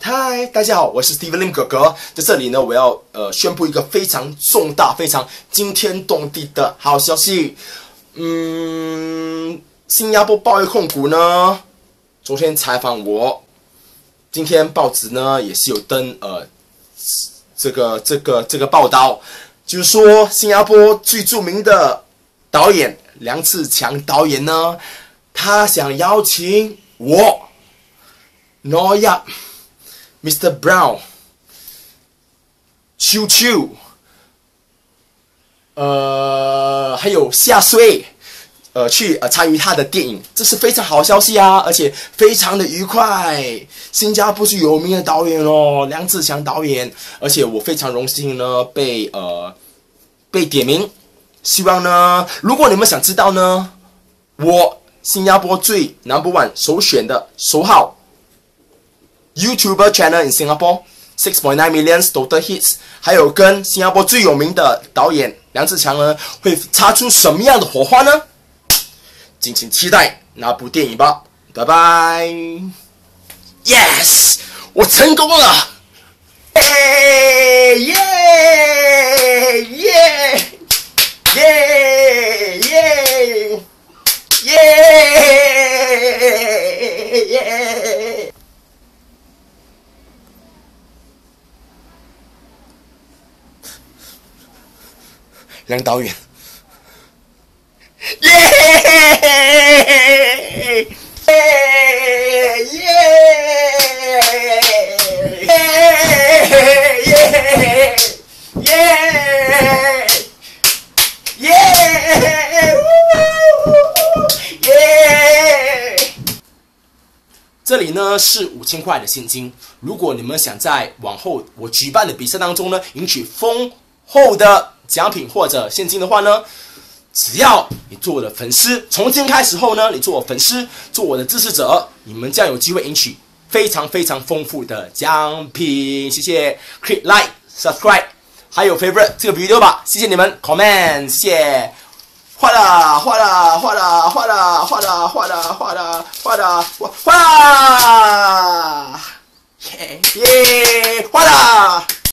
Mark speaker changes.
Speaker 1: 嗨，大家好，我是 Steven Lim 哥哥，在这里呢，我要宣布一个非常重大、非常惊天动地的好消息。新加坡报业控股呢，昨天采访我，今天报纸呢也是有登这个报道，就是说新加坡最著名的导演梁志强导演呢，他想邀请我。Noya, Mr. Brown, Chiu Chiu, 还有夏穗，去参与他的电影，这是非常好的消息啊，而且非常的愉快。新加坡是有名的导演哦，梁志强导演，而且我非常荣幸呢被点名。希望呢，如果你们想知道呢，我新加坡最 No.1 首选的首号。YouTuber channel in Singapore 6.9 million total hits， 还有跟新加坡最有名的导演梁志强呢，会擦出什么样的火花呢？敬请期待那部电影吧，拜拜。Yes， 我成功了！耶耶耶耶耶耶耶！梁导演，耶这里呢是5000块的现金，如果你们想在往后我举办的比赛当中呢，赢取丰厚的奖品或者现金的话呢，只要你做我的粉丝，从今天开始后呢，你做我粉丝，做我的支持者，你们将有机会赢取非常非常丰富的奖品。谢谢 ，click like subscribe， 还有 favorite 这个 video 吧，谢谢你们 comment， 谢谢。哗啦哗啦哗啦哗啦哗啦哗啦哗啦哗啦哗啦，耶耶哗啦。